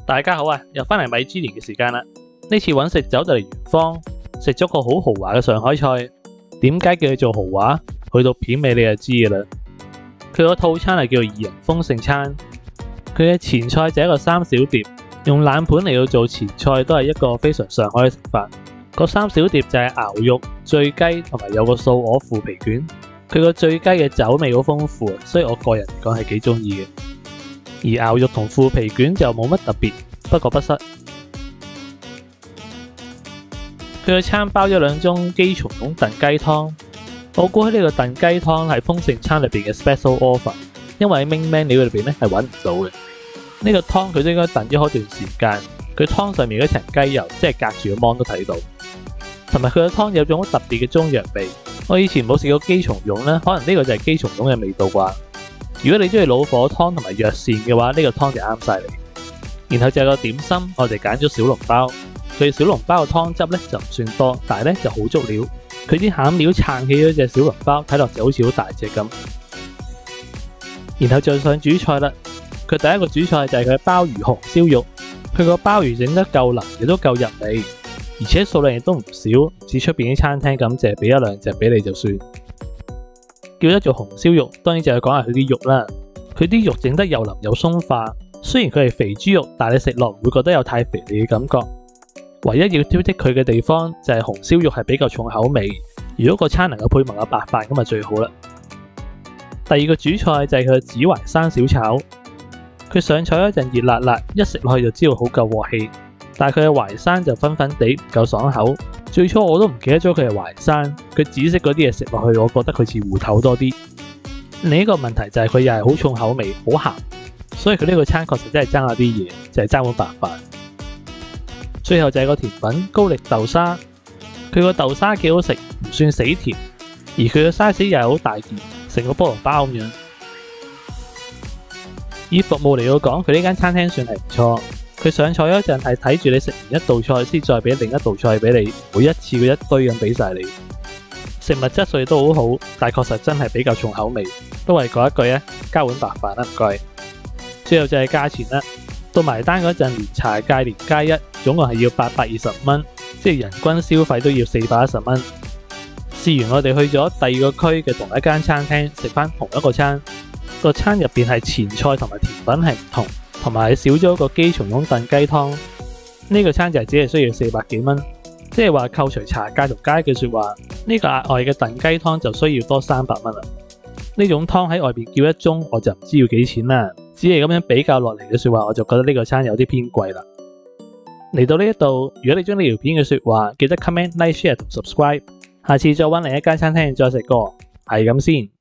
大家好啊，又翻嚟米芝蓮嘅時間啦。呢次揾食走就嚟元芳，食咗個好豪華嘅上海菜。點解叫佢做豪華？去到片尾你就知㗎啦。佢個套餐係叫做2人豐盛餐。佢嘅前菜就係一個三小碟，用冷盤嚟到做前菜都係一個非常上海嘅食法。個三小碟就係牛肉、醉雞同埋有個素鵝腐皮卷。佢個醉雞嘅酒味好豐富，所以我個人嚟講係幾中意嘅。而牛肉同腐皮卷就冇乜特別，不過不失。佢個餐包咗2盅雞松茸燉雞湯，我估喺呢個燉雞湯係豐盛餐裏邊嘅 special offer， 因為喺 main menu 裏邊咧係揾唔到嘅。呢個湯佢都應該燉咗好段時間，佢湯上面嗰層雞油即係隔住個 mon 都睇到，同埋佢個湯有種好特別嘅中藥味。我以前冇試過雞松茸啦，可能呢個就係雞松茸嘅味道啩。如果你中意老火湯同埋藥膳嘅話，呢個湯就啱晒你。然後就有個點心，我哋揀咗小籠包。佢小籠包嘅湯汁咧就唔算多，但係咧就好足料。佢啲餡料撐起咗隻小籠包，睇落就好似好大隻咁。然後再上主菜啦。佢第一個主菜就係佢嘅鮑魚紅燒肉。佢個鮑魚整得夠腍，亦都夠入味，而且數量亦都唔少，唔似出邊啲餐廳咁，淨係俾1-2隻俾你就算。叫得做紅燒肉，當然就係講下佢啲肉啦。佢啲肉整得又腍又鬆化，雖然佢係肥豬肉，但係你食落唔會覺得有太肥膩嘅感覺。唯一要挑剔佢嘅地方就係紅燒肉係比較重口味，如果個餐能夠配埋個白飯咁就最好啦。第二個主菜就係佢嘅紫淮山小炒，佢上菜嗰陣熱辣辣，一食落去就知道好夠鑊氣，但係佢嘅淮山就粉粉地唔夠爽口。最初我都唔記得咗佢係淮山，佢紫色嗰啲嘢食落去，我覺得佢似芋頭多啲。另一個問題就係佢又係好重口味，好鹹，所以佢呢個餐確實真係爭下啲嘢，就係爭碗白飯。最後就係個甜品高力豆沙，佢個豆沙幾好食，唔算死甜，而佢個 size 又係好大件，成個菠蘿包咁樣。以服務嚟到講，佢呢間餐廳算係唔錯。佢上菜嗰陣係睇住你食完一道菜先再俾另一道菜俾你，每一次佢一堆咁俾晒你。食物質素都好好，但確實真係比較重口味。都係嗰一句啊，加碗白飯啦，唔該。最後就係價錢啦，到埋單嗰陣連茶芥連加一，總共係要825蚊，即係人均消費都要410蚊。試完我哋去咗第二個區嘅同一間餐廳食翻同一個餐，個餐入邊係前菜同埋甜品係唔同。同埋少咗個雞松茸燉雞湯，呢個餐就只係需要400幾蚊，即係話扣除茶芥同加一句說話，呢個額外嘅燉雞湯就需要多300蚊啦。呢種湯喺外邊叫1盅，我就唔知要幾錢啦。只係咁樣比較落嚟嘅說話，我就覺得呢個餐有啲偏貴啦。嚟到呢一度，如果你中意呢條片嘅說話，記得 comment、like、share 同 subscribe。下次再搵另一間餐廳再食過，係咁先。